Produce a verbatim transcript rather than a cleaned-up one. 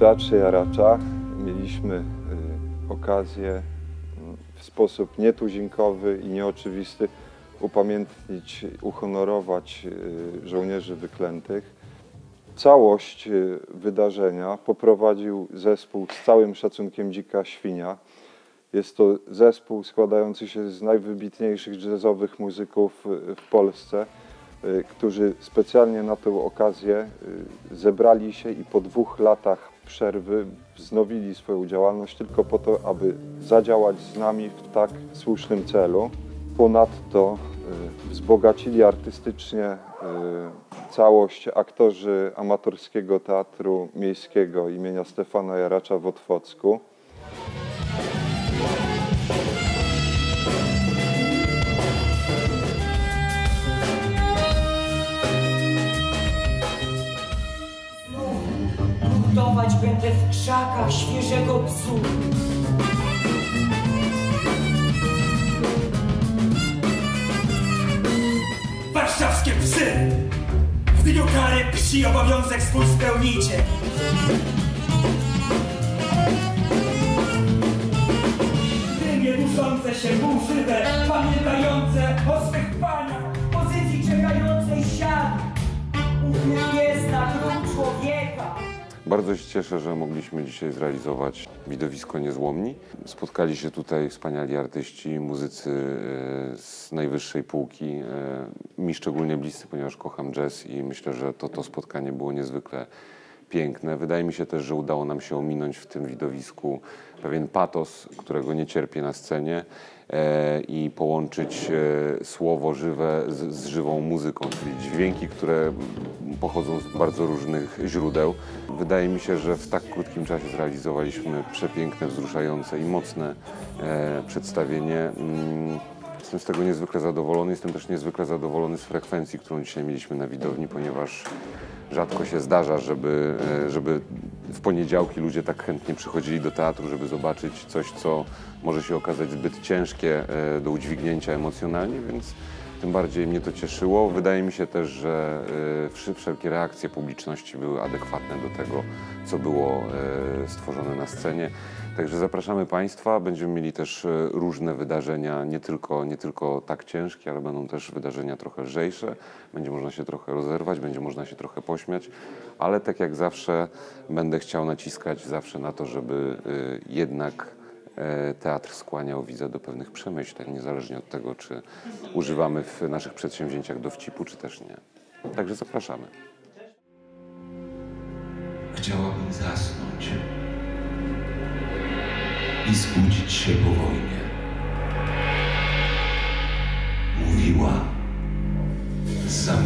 Teatrze Jaracza mieliśmy okazję w sposób nietuzinkowy i nieoczywisty upamiętnić, uhonorować żołnierzy wyklętych. Całość wydarzenia poprowadził zespół z całym szacunkiem Dzika Świnia. Jest to zespół składający się z najwybitniejszych jazzowych muzyków w Polsce, którzy specjalnie na tę okazję zebrali się i po dwóch latach przerwy wznowili swoją działalność tylko po to, aby zadziałać z nami w tak słusznym celu. Ponadto wzbogacili artystycznie całość aktorzy Amatorskiego Teatru Miejskiego imienia Stefana Jaracza w Otwocku. Budować będę w krzakach świeżego psu. Warszawskie psy! W dniu kary psi obowiązek swój spełnicie. Dymie duszące się półżywe, pamiętające o swych paniach, pozycji czekającej siad. Ów jest na grób człowieka. Bardzo się cieszę, że mogliśmy dzisiaj zrealizować widowisko Niezłomni. Spotkali się tutaj wspaniali artyści, muzycy z najwyższej półki. Mi szczególnie bliscy, ponieważ kocham jazz i myślę, że to, to spotkanie było niezwykle piękne. Wydaje mi się też, że udało nam się ominąć w tym widowisku pewien patos, którego nie cierpię na scenie, i połączyć słowo żywe z, z żywą muzyką, czyli dźwięki, które pochodzą z bardzo różnych źródeł. Wydaje mi się, że w tak krótkim czasie zrealizowaliśmy przepiękne, wzruszające i mocne e, przedstawienie. Jestem z tego niezwykle zadowolony. Jestem też niezwykle zadowolony z frekwencji, którą dzisiaj mieliśmy na widowni, ponieważ rzadko się zdarza, żeby, żeby w poniedziałki ludzie tak chętnie przychodzili do teatru, żeby zobaczyć coś, co może się okazać zbyt ciężkie do udźwignięcia emocjonalnie, więc tym bardziej mnie to cieszyło. Wydaje mi się też, że wszelkie reakcje publiczności były adekwatne do tego, co było stworzone na scenie. Także zapraszamy Państwa. Będziemy mieli też różne wydarzenia, nie tylko, nie tylko tak ciężkie, ale będą też wydarzenia trochę lżejsze. Będzie można się trochę rozerwać, będzie można się trochę pośmiać, ale tak jak zawsze będę chciał naciskać zawsze na to, żeby jednak teatr skłaniał widza do pewnych przemyśleń, niezależnie od tego, czy używamy w naszych przedsięwzięciach dowcipu, czy też nie. Także zapraszamy. Chciałabym zasnąć i zbudzić się po wojnie. Mówiła z